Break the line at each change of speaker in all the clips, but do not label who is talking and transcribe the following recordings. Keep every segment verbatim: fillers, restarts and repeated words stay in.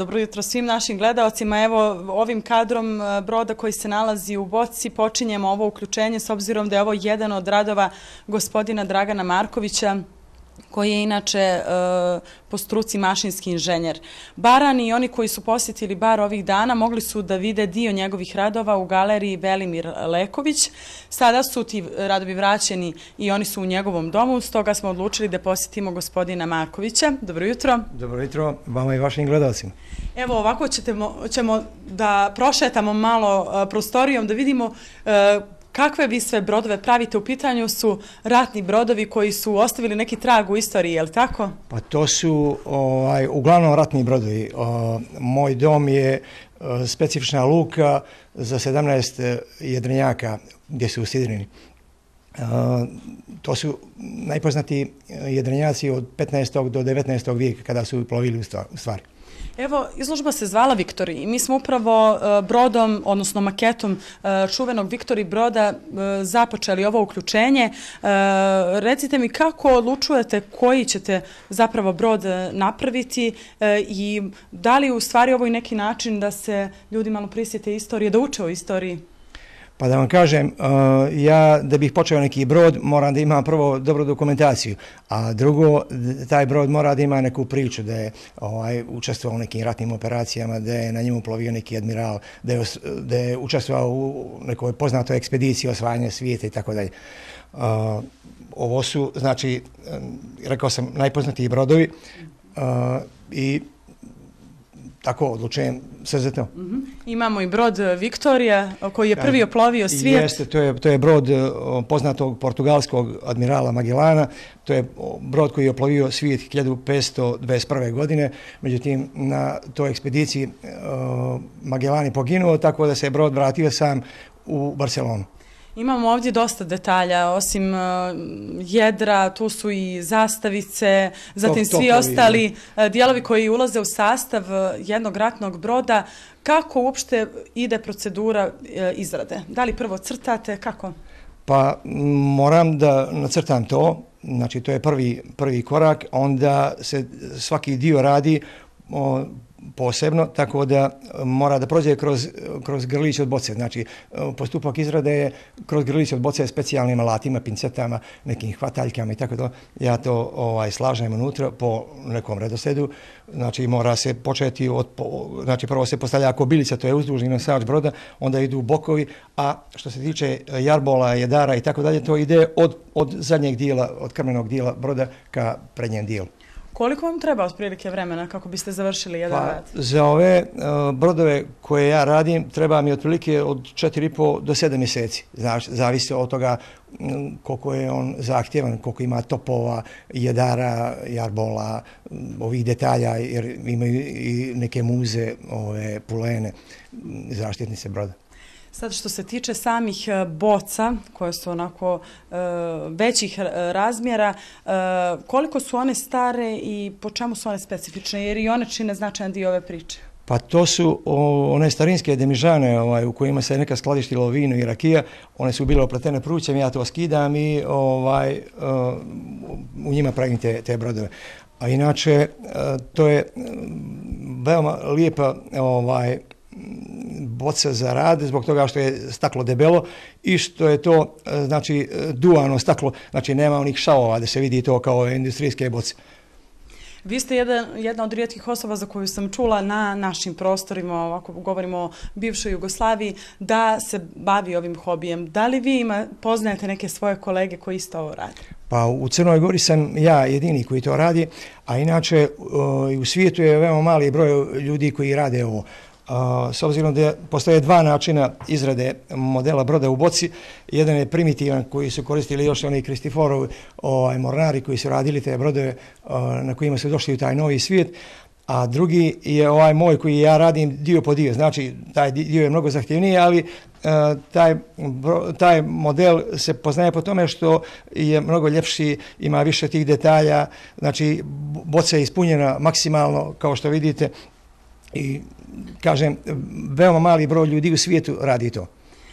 dobro jutro svim našim gledaocima. Evo, ovim kadrom broda koji se nalazi u Boci počinjemo ovo uključenje s obzirom da je ovo jedan od radova gospodina Dragana Markovića, koji je inače e, po struci mašinski inženjer. Barani i oni koji su posjetili bar ovih dana mogli su da vide dio njegovih radova u galeriji Velimir Leković. Sada su ti radovi vraćeni i oni su u njegovom domu, stoga smo odlučili da posjetimo gospodina Markovića. Dobro jutro.
Dobro jutro vama i vašim gledalcima.
Evo, ovako ćemo, ćemo da prošetamo malo prostorijom, da vidimo e, kakve vi sve brodove pravite. U pitanju su ratni brodovi koji su ostavili neki trag u istoriji, je li tako?
Pa to su ovaj, uglavnom ratni brodovi. O, moj dom je o, specifična luka za sedamnaest jedrenjaka gdje su usidreni. O, to su najpoznatiji jedrenjaci od petnaestog do devetnaestog vijeka kada su plovili u stvari.
Evo, izložba se zvala Viktori i mi smo upravo uh, brodom, odnosno maketom uh, čuvenog Viktori broda uh, započeli ovo uključenje. Uh, recite mi kako odlučujete koji ćete zapravo brod napraviti uh, i da li u stvari ovo je neki način da se ljudi malo prisjete istorije, da uče o istoriji?
Pa da vam kažem, ja da bih počeo neki brod moram da imam prvo dobru dokumentaciju, a drugo, taj brod mora da ima neku priču, da je ovaj, učestvovao u nekim ratnim operacijama, da je na njemu plovio neki admiral, da je, da je učestvovao u nekoj poznatoj ekspediciji osvajanja svijeta i tako dalje. Ovo su, znači, rekao sam, najpoznatiji brodovi i tako odlučujem srzetno.
Mm-hmm. Imamo i brod Viktorija koji je prvi oplovio svijet.
Jeste, to je, to je brod poznatog portugalskog admirala Magellana. To je brod koji je oplovio svijet hiljadu petsto dvadeset prve. godine. Međutim, na toj ekspediciji uh, Magellan je poginuo, tako da se brod vratio sam u Barcelonu.
Imamo ovdje dosta detalja, osim uh, jedra, tu su i zastavice, zatim svi ostali uh, dijelovi koji ulaze u sastav uh, jednog ratnog broda. Kako uopšte ide procedura uh, izrade? Da li prvo crtate, kako?
Pa moram da nacrtam to, znači to je prvi, prvi korak, onda se svaki dio radi o, posebno, tako da mora da prođe kroz, kroz grlić od boce. Znači, postupak izrade je kroz grlić od boce specijalnim alatima, pincetama, nekim hvataljkama i tako to. Ja to ovaj, slažem unutra po nekom redosledu. Znači, mora se početi od, znači, prvo se postavlja kobilica, to je uzdužni nosač broda, onda idu bokovi, a što se tiče jarbola, jedara i tako dalje, to ide od, od zadnjeg dijela, od krmenog dijela broda ka prednjem dijelu.
Koliko vam treba otprilike vremena kako biste završili jedan
pa,
rad?
Za ove uh, brodove koje ja radim treba mi otprilike od četiri i po do sedam mjeseci. Znaš, zavisi od toga um, koliko je on zahtjevan, koliko ima topova, jedara, jarbola, um, ovih detalja, jer imaju i neke muze, ove, pulene, zaštitnice broda.
Sad što se tiče samih boca, koje su onako e, većih razmjera, e, koliko su one stare i po čemu su one specifične, jer i one čine značajan dio ove priče?
Pa to su o, one starinske demižane ovaj, u kojima se neka skladištilo vino i rakija, one su bile opletene prućem, ja to skidam i ovaj, o, u njima pravim te, te brodove. A inače, to je veoma lijepa ovaj, boca za rad, zbog toga što je staklo debelo i što je to, znači, duano staklo, znači nema onih šavova da se vidi to kao industrijske boce.
Vi ste jedan, jedna od rijetkih osoba za koju sam čula na našim prostorima, ovako govorimo o bivšoj Jugoslaviji, da se bavi ovim hobijem. Da li vi ima, poznajete neke svoje kolege koji isto ovo radi?
Pa u Crnoj Gori sam ja jedini koji to radi, a inače u svijetu je veoma mali broj ljudi koji rade ovo. Uh, s obzirom da postoje dva načina izrade modela broda u boci. Jedan je primitivan koji su koristili još oni Kristoforovi ovaj, mornari koji su radili te brodove uh, na kojima su došli u taj novi svijet, a drugi je ovaj moj koji ja radim dio po dio. Znači, taj dio je mnogo zahtjevniji, ali uh, taj, bro, taj model se poznaje po tome što je mnogo ljepši, ima više tih detalja, znači boca je ispunjena maksimalno, kao što vidite, i kažem, veoma mali broj ljudi u svijetu radi to.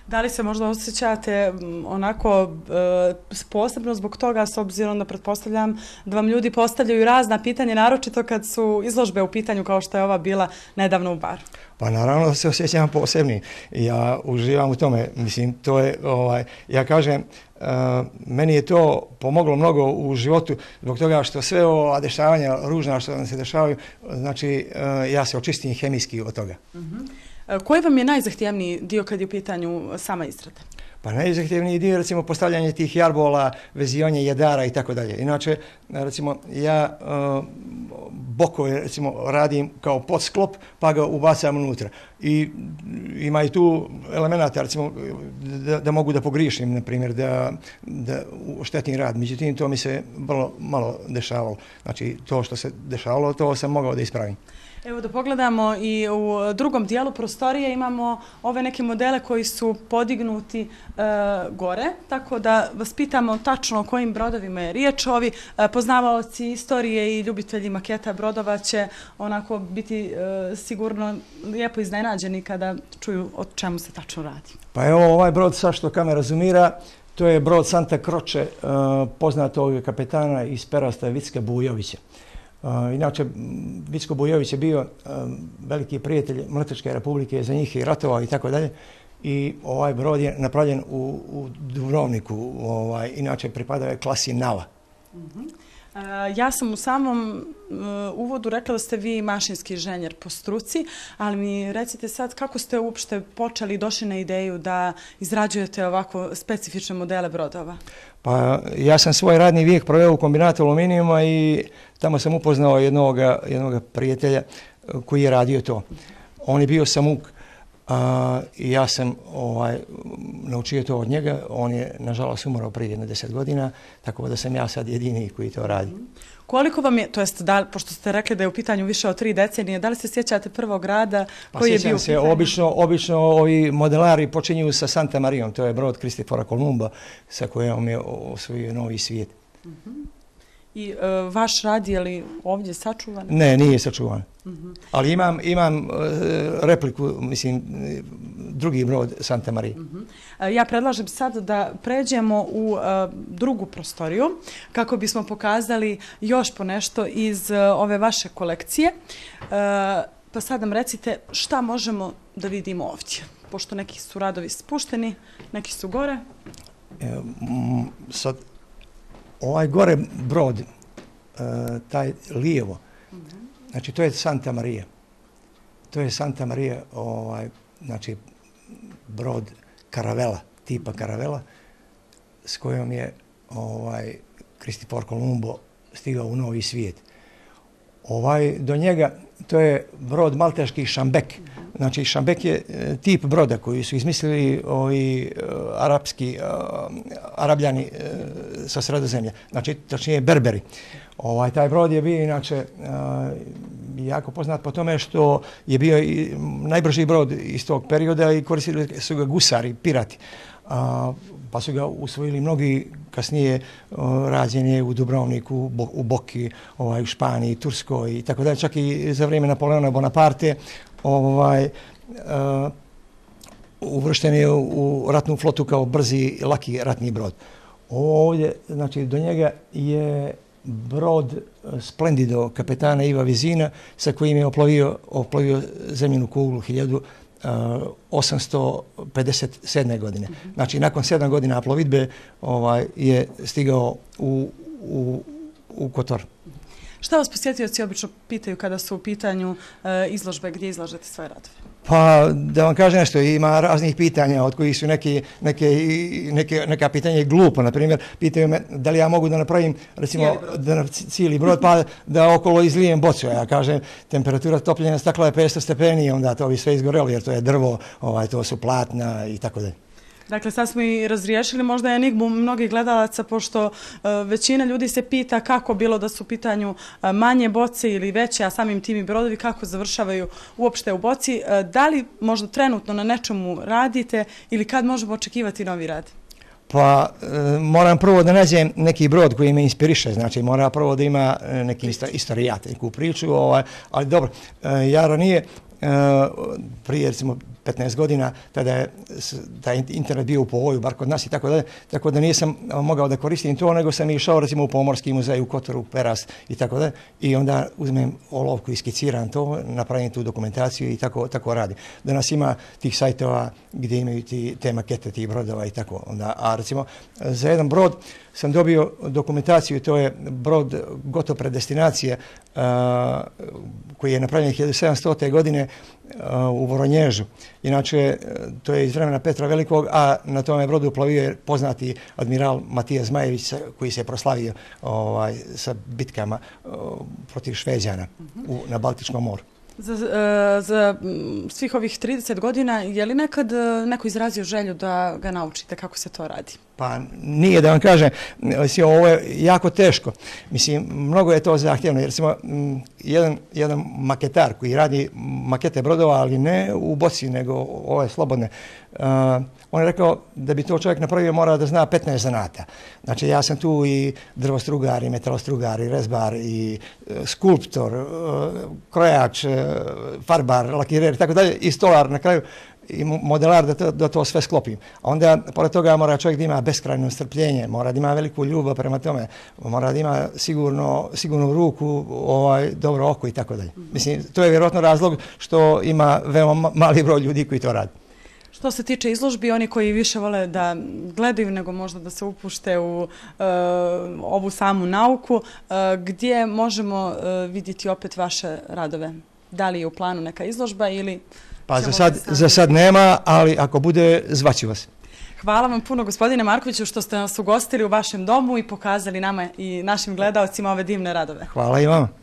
Da li se možda osjećate onako posebno zbog toga, s obzirom da pretpostavljam da vam ljudi postavljaju razna pitanja, naročito kad su izložbe u pitanju kao što je ova bila nedavno u baru?
Pa naravno da se osjećam posebni. Ja uživam u tome. Mislim, to je, ovaj, ja kažem, uh, meni je to pomoglo mnogo u životu zbog toga što sve ova dešavanja ružna što nam se dešavaju, znači uh, ja se očistim hemijski od toga.
Uh-huh. Koji vam je najzahtjevniji dio kad je u pitanju sama izrada?
Pa najzahtjevniji dio, recimo, postavljanje tih jarbola, vezivanje jedara i tako dalje. Inače, recimo, ja uh, bokove, recimo, radim kao podsklop, pa ga ubacam unutra. I ima i tu elemenata, recimo, da, da mogu da pogriješim, na primjer, da, da štetim rad. Međutim, to mi se vrlo malo dešavalo. Znači, to što se dešavalo, to sam mogao da ispravim.
Evo da pogledamo i u drugom dijelu prostorije imamo ove neke modele koji su podignuti e, gore, tako da vas pitamo tačno o kojim brodovima je riječ. Ovi e, poznavaoci istorije i ljubitelji maketa brodova će onako biti e, sigurno lijepo iznenađeni kada čuju o čemu se tačno radi.
Pa evo ovaj brod, sa što kamera zoomira, to je brod Santa Croce, e, poznatog kapetana iz Perasta Vicka Bujovića. Uh, inače, Vicko Bujović je bio uh, veliki prijatelj Mletačke republike, za njih i ratovao i tako dalje. I ovaj brod je napravljen u, u Dubrovniku, ovaj, inače pripadao je klasi Nava.
Uh-huh. Uh, ja sam u samom uh, uvodu rekla da ste vi mašinski inženjer po struci, ali mi recite sad kako ste uopšte počeli i došli na ideju da izrađujete ovako specifične modele brodova?
Pa ja sam svoj radni vijek proveo u kombinatu aluminijuma i tamo sam upoznao jednog, jednog prijatelja koji je radio to. On je bio samuk a, i ja sam ovaj, naučio to od njega. On je, nažalost, umrao prije jedno deset godina, tako da sam ja sad jedini koji to radi.
Koliko vam je, to jest, da, pošto ste rekli da je u pitanju više od tri decenije, da li se sjećate prvog rada koji
pa
je bio u
pitanju? Obično, obično ovi modelari počinju sa Santa Marijom, to je brod Kristofora Kolumba sa kojom je osvojio novi svijet.
Uh-huh. I uh, vaš rad je li ovdje sačuvan?
Ne, nije sačuvan.
Uh-huh.
Ali imam, imam uh, repliku, mislim, drugi brod Santa Marije.
Uh-huh. Ja predlažem sad da pređemo u uh, drugu prostoriju kako bismo pokazali još po nešto iz uh, ove vaše kolekcije. Uh, pa sad nam recite šta možemo da vidimo ovdje, pošto neki su radovi spušteni, neki su gore.
E, m, sad, ovaj gore brod, uh, taj lijevo, uh-huh. znači to je Santa Marija. To je Santa Marija, ovaj, znači brod karavela, tipa karavela, s kojom je ovaj Kristofor Kolumbo stigao u novi svijet. Ovaj do njega, to je brod malteški Šambek. Uh-huh. Znači Šambek je e, tip broda koji su izmislili ovi e, arapski, e, arabljani e, sa Sredozemlja, znači točnije Berberi. Ovaj, taj brod je bio inače e, jako poznat po tome što je bio i najbrži brod iz tog perioda i koristili su ga gusari, pirati. A, pa su ga usvojili mnogi kasnije rađen je u Dubrovniku, u Boki, ovaj, u Španiji, Turskoj i tako dalje. Čak i za vrijeme Napoleona Bonaparte ovaj, uh, uvršten je u ratnu flotu kao brzi, laki ratni brod. Ovdje, znači, do njega je brod Splendido kapetana Iva Vizina sa kojim je oplovio, oplovio zemljinu kuglu hiljadu osamsto pedeset sedme. godine. Uh-huh. Znači, nakon sedam godina plovidbe ovaj, je stigao u, u, u Kotor.
Šta vas posjetioci obično pitaju kada su u pitanju uh, izložbe, gdje izlažete svoje radove?
Pa, da vam kažem nešto, ima raznih pitanja, od kojih su neke, neke, neke, neka pitanja glupo. Na primjer, pitaju me da li ja mogu da napravim, recimo, cijeli brod, da, cijeli brod pa da okolo izlijem bocu. Ja kažem, temperatura topljenja stakla je petsto stepeni, onda to bi sve izgorelo, jer to je drvo, ovaj, to su platna i tako dalje.
Dakle, sad smo i razriješili možda enigmu mnogih gledalaca, pošto uh, većina ljudi se pita kako bilo da su u pitanju uh, manje boce ili veće, a samim tim i brodovi, kako završavaju uopšte u boci. Uh, da li možda trenutno na nečemu radite ili kad možemo očekivati novi rad?
Pa e, moram prvo da nađem neki brod koji me inspiriše, znači mora prvo da ima neki istorijat, neku priču, ovaj, ali dobro, e, ja ranije prije recimo petnaest godina, tada je taj internet bio u povoju, bar kod nas i tako dalje, tako da nisam mogao da koristim to, nego sam išao recimo u Pomorski muzej, u Kotoru, u Peras i tako dalje, i onda uzmem olovku, iskiciram to, napravim tu dokumentaciju i tako, tako radi. Danas ima tih sajtova gdje imaju ti, te makete tih brodova i tako. Onda, a recimo za jedan brod sam dobio dokumentaciju, to je brod gotov predestinacije uh, koji je napravljen hiljadu sedamstote. godine uh, u Voronježu. Inače, to je iz vremena Petra Velikog, a na tome brodu plovio je poznati admiral Matija Zmajević koji se proslavio ovaj, sa bitkama uh, protiv Šveđana u, na Baltičkom moru.
Za, za svih ovih trideset godina, je li nekad neko izrazio želju da ga naučite kako se to radi?
Pa nije, da vam kažem, ovo je jako teško. Mislim, mnogo je to zahtjevno, jer recimo jedan, jedan maketar koji radi makete brodova, ali ne u boci, nego ove slobodne, uh, on je rekao da bi to čovjek napravio mora da zna petnaest zanata. Znači ja sam tu i drvostrugar, i metalostrugar, i rezbar, i uh, skulptor, uh, krojač, uh, farbar, lakirer i tako dalje, i stolar na kraju, i modelar da to, da to sve sklopim. A onda, pored toga, mora čovjek da ima beskrajno strpljenje, mora da ima veliku ljubav prema tome, mora da ima sigurno, sigurnu ruku, ovaj, dobro oko i tako dalje. Mislim, to je vjerojatno razlog što ima veoma mali broj ljudi koji to radi.
Što se tiče izložbi, oni koji više vole da gledaju nego možda da se upušte u uh, ovu samu nauku, uh, gdje možemo uh, vidjeti opet vaše radove? Da li je u planu neka izložba ili...
Pa za sad, za sad nema, ali ako bude, zvaću vas.
Hvala vam puno, gospodine Markoviću, što ste nas ugostili u vašem domu i pokazali nama i našim gledaocima ove divne radove.
Hvala i vama.